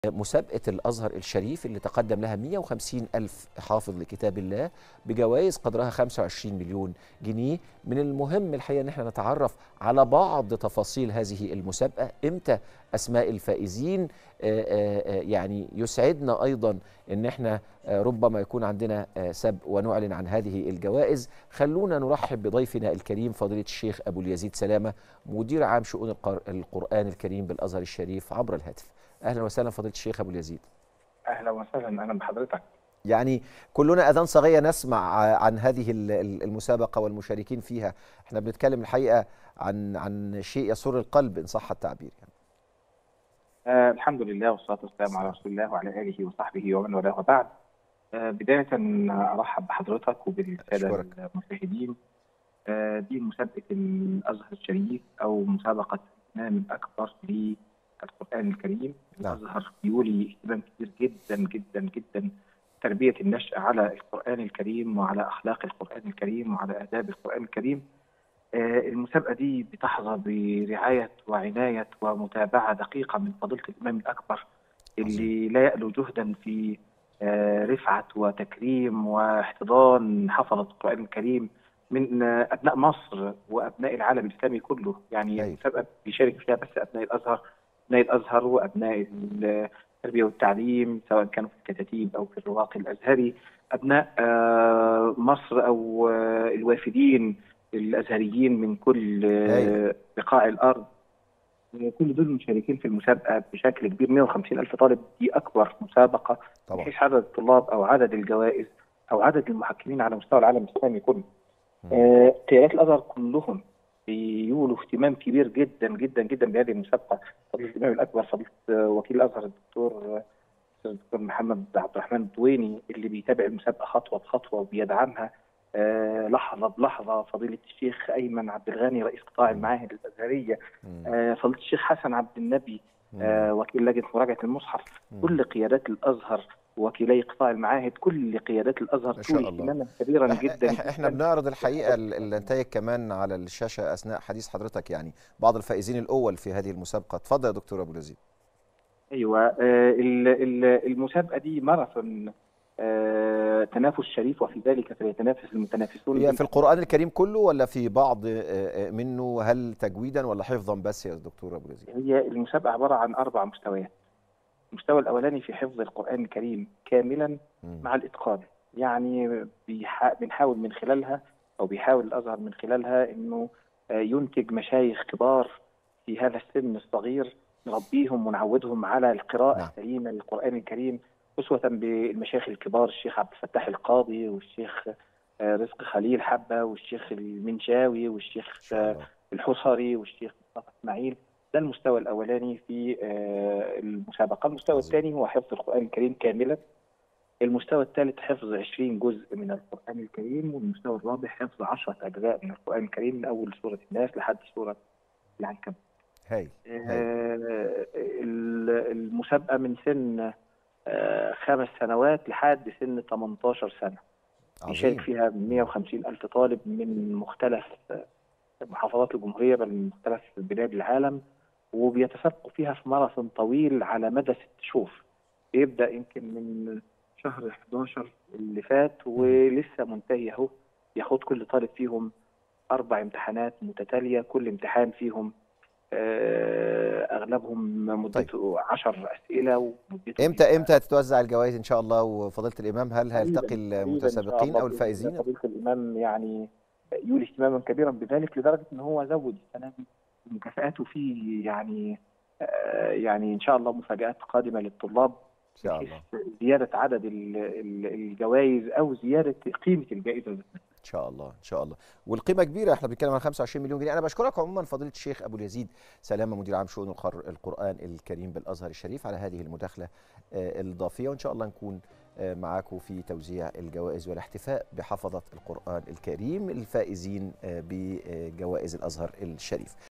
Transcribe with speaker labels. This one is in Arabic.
Speaker 1: مسابقة الأزهر الشريف اللي تقدم لها 150 ألف حافظ لكتاب الله بجوائز قدرها 25 مليون جنيه. من المهم الحقيقة أن احنا نتعرف على بعض تفاصيل هذه المسابقة، إمتى أسماء الفائزين. يعني يسعدنا أيضا أن احنا ربما يكون عندنا سبق ونعلن عن هذه الجوائز. خلونا نرحب بضيفنا الكريم فضيلة الشيخ أبو اليزيد سلامة، مدير عام شؤون القرآن الكريم بالأزهر الشريف عبر الهاتف. أهلا وسهلا فضيلة الشيخ أبو اليزيد.
Speaker 2: أهلا وسهلا، أهلا بحضرتك.
Speaker 1: يعني كلنا أذان صاغية نسمع عن هذه المسابقة والمشاركين فيها. احنا بنتكلم الحقيقة عن شيء يسر القلب إن صح التعبير يعني.
Speaker 2: الحمد لله والصلاة والسلام على رسول الله وعلى آله وصحبه ومن والاه وبعد. بداية أرحب بحضرتك وبالسادة المشاهدين. دي مسابقة الأزهر الشريف أو مسابقة الاهتمام الأكبر للقرآن الكريم. الأزهر يولي اهتمام كبير جدا جدا جدا تربية النشء على القرآن الكريم وعلى أخلاق القرآن الكريم وعلى آداب القرآن الكريم. المسابقة دي بتحظى برعاية وعناية ومتابعة دقيقة من فضيلة الإمام الأكبر اللي لا يألو جهدا في رفعة وتكريم واحتضان حفظة القرآن الكريم من أبناء مصر وأبناء العالم الإسلامي كله. يعني المسابقة بيشارك فيها بس أبناء الأزهر وأبناء التربية والتعليم، سواء كانوا في الكتاتيب أو في الرواق الأزهري، أبناء مصر أو الوافدين الأزهريين من كل بقاع الأرض. كل دول مشاركين في المسابقة بشكل كبير. 150 ألف طالب، دي أكبر مسابقة من حيث عدد الطلاب أو عدد الجوائز أو عدد المحكمين على مستوى العالم الإسلامي كله. قيادات الأزهر كلهم بيولوا اهتمام كبير جدا جدا جدا بهذه المسابقة. فضيلة الإمام الأكبر، فضيلة وكيل الأزهر الدكتور محمد عبد الرحمن الدويني اللي بيتابع المسابقة خطوة بخطوة وبيدعمها لحظة بلحظة. فضيلة الشيخ أيمن عبد الغني رئيس قطاع المعاهد الأزهرية، فضيلة الشيخ حسن عبد النبي وكيل لجنة مراجعة المصحف. كل قيادات الأزهر وكيلي قطاع المعاهد، كل قيادات الأزهر تولي اهتماما كبيرا جدا.
Speaker 1: احنا بنعرض الحقيقة اللي نتائج كمان على الشاشة أثناء حديث حضرتك، يعني بعض الفائزين الأول في هذه المسابقة. اتفضل يا دكتور أبو اليزيد.
Speaker 2: أيوة، المسابقة دي ماراثون تنافس شريف، وفي ذلك فليتنافس المتنافسون.
Speaker 1: هي في القرآن الكريم كله ولا في بعض منه؟ هل تجويدا ولا حفظا بس يا دكتور أبو اليزيد؟
Speaker 2: هي المسابقة عبارة عن 4 مستويات. المستوى الأولاني في حفظ القرآن الكريم كاملا مع الإتقان. يعني بنحاول من خلالها، أو بيحاول الأزهر من خلالها، إنه ينتج مشايخ كبار في هذا السن الصغير، نربيهم ونعودهم على القراءة السليمة للقرآن الكريم، أسوة بالمشايخ الكبار، الشيخ عبد الفتاح القاضي والشيخ رزق خليل حبة والشيخ المنشاوي والشيخ الحصري والشيخ مصطفى إسماعيل. ده المستوى الأولاني في المسابقة. المستوى الثاني هو حفظ القرآن الكريم كاملا. المستوى الثالث حفظ 20 جزء من القرآن الكريم. والمستوى الرابع حفظ 10 أجزاء من القرآن الكريم من أول سورة الناس لحد سورة العنكبوت. المسابقة من سن 5 سنوات لحد سن 18 سنة. يشارك فيها 150 ألف طالب من مختلف محافظات الجمهورية، بل من مختلف بلاد العالم، وبيتسابقوا فيها في ماراثون طويل على مدى 6 شهور. بيبدأ يمكن من شهر 11 اللي فات ولسه منتهي اهو. ياخد كل طالب فيهم 4 امتحانات متتالية، كل امتحان فيهم اغلبهم مدته 10 اسئله. ومدته
Speaker 1: امتى تتوزع الجوائز ان شاء الله؟ وفضيله الامام هل هيلتقي المتسابقين او الفائزين؟
Speaker 2: فضيله الامام يعني يولي اهتماما كبيرا بذلك، لدرجه ان هو زود السنه دي مكافآته فيه. يعني ان شاء الله مفاجآت قادمه للطلاب ان شاء الله، زياده عدد الجوائز او زياده قيمه الجائزه.
Speaker 1: ان شاء الله ان شاء الله. والقيمه كبيره، احنا بنتكلم عن 25 مليون جنيه. انا بشكرك عموما فضيله الشيخ ابو اليزيد سلامه، مدير عام شؤون القرآن الكريم بالازهر الشريف، على هذه المداخله الاضافيه. وان شاء الله نكون معاكم في توزيع الجوائز والاحتفاء بحفظه القرآن الكريم الفائزين بجوائز الازهر الشريف.